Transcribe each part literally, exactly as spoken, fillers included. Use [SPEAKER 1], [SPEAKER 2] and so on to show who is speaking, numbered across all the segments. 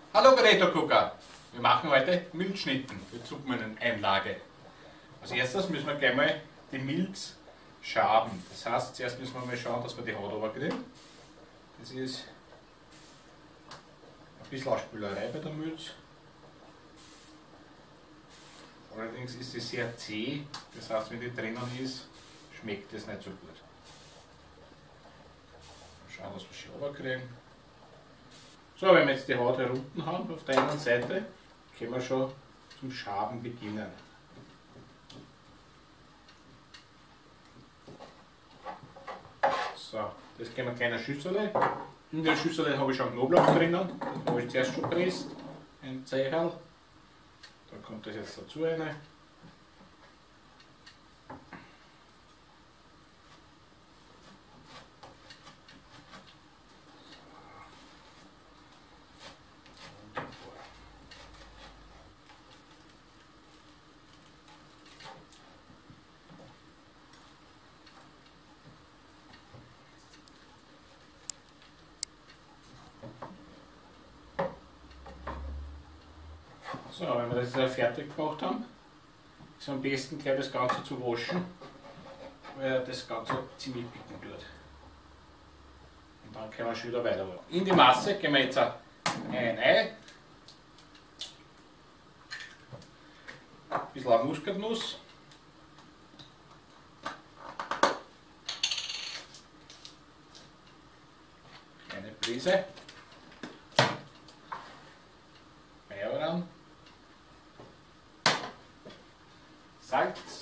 [SPEAKER 1] Hallo Gerätegucker! Wir machen heute Milchschnitten für Suppeneinlage. Als erstes müssen wir gleich mal die Milz schaben. Das heißt, zuerst müssen wir mal schauen, dass wir die Haut runterkriegen. Das ist ein bisschen eine Spülerei bei der Milz. Allerdings ist sie sehr zäh, das heißt, wenn die drinnen ist, schmeckt es nicht so gut. Schauen, dass wir sie runterkriegen. So, wenn wir jetzt die Haut herunten haben auf der einen Seite, können wir schon zum Schaben beginnen. So, das geben wir in eine Schüssel. In der Schüssel habe ich schon Knoblauch drinnen, das habe ich zuerst schon gepresst, ein Zecherl. Da kommt das jetzt dazu rein. So, wenn wir das jetzt fertig gemacht haben, ist am besten gleich das Ganze zu waschen, weil das Ganze ziemlich bicken tut. Und dann können wir schon wieder weitermachen. In die Masse geben wir jetzt ein Ei, ein bisschen Muskatnuss, eine Prise Majoran, Salz,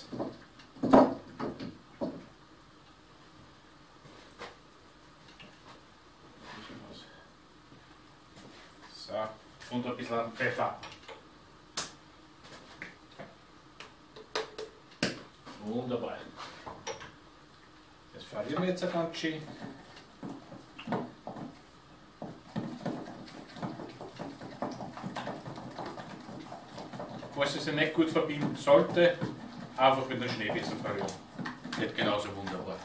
[SPEAKER 1] so, und ein bisschen Pfeffer. Wunderbar. Das verrühren wir jetzt ganz schön. Was es sich nicht gut verbinden sollte, einfach mit der Schneebesen verrühren. Geht genauso wunderbar.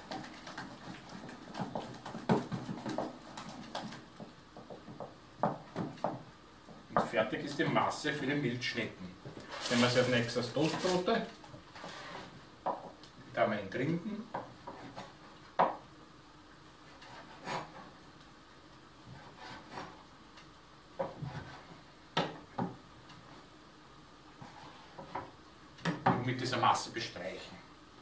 [SPEAKER 1] Und fertig ist die Masse für die Milchschnitten. Nehmen wir sie als nächstes Toastbrote. Da haben wir ihn trinken. Und mit dieser Masse bestreichen.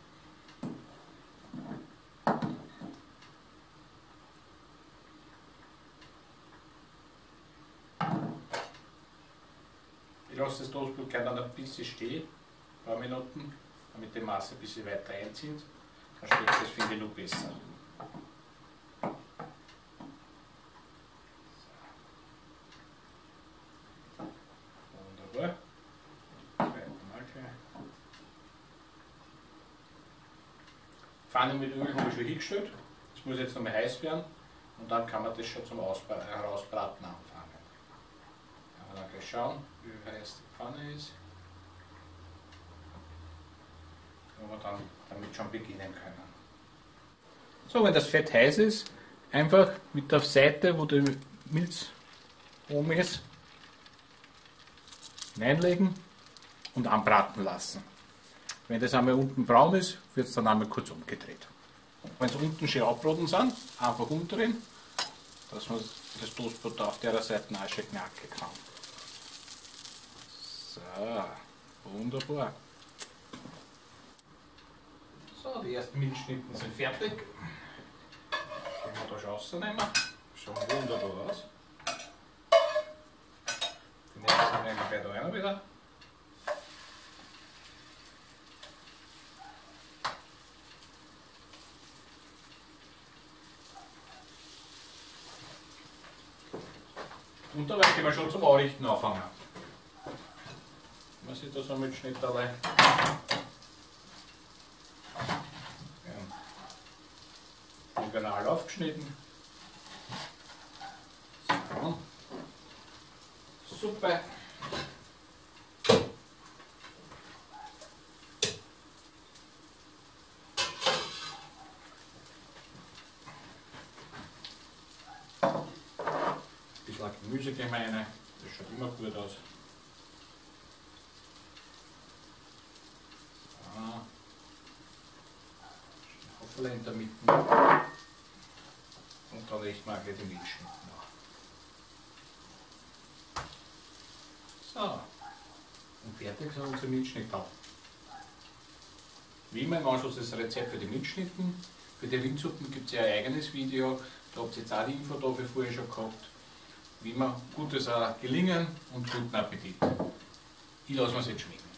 [SPEAKER 1] Ich lasse das Toastbrot gleich dann ein bisschen stehen, ein paar Minuten, damit die Masse ein bisschen weiter einzieht. Dann schmeckt das, finde ich, noch besser. Wunderbar. Pfanne mit Öl habe ich schon hingestellt. Das muss jetzt nochmal heiß werden und dann kann man das schon zum Ausbra Herausbraten anfangen. Kann man dann gleich schauen, wie heiß die Pfanne ist. Wo wir dann damit schon beginnen können. So, wenn das Fett heiß ist, einfach mit der Seite, wo die Milz oben ist, hineinlegen und anbraten lassen. Wenn das einmal unten braun ist, wird es dann einmal kurz umgedreht. Wenn es unten schön abbraten sind, einfach umdrehen, dass man das Toastbrot auf der Seite auch schön knackig kann. So, wunderbar. So, die ersten Milchschnitten sind fertig. Können wir da schon rausnehmen. Schauen wunderbar aus. Die nächsten nehmen wir gleich da rein wieder. Und dabei können wir schon zum Anrichten anfangen. Man sieht da so mit Schnitt dabei. Diagonal aufgeschnitten. So. Super. Gemüse geben wir rein. Das schaut immer gut aus. Ah. Haferl in der Mitte. Und dann richten wir auch gleich die Milchschnitten nach. So. Und fertig sind unsere Milchschnitte. Wie immer im Anschluss das Rezept für die Milchschnitten. Für die Rindsuppen gibt es ja ein eigenes Video. Da habt ihr jetzt auch die Info dafür vorher schon gehabt. Wie immer Gutes auch gelingen und guten Appetit. Ich lasse mir es jetzt schmecken.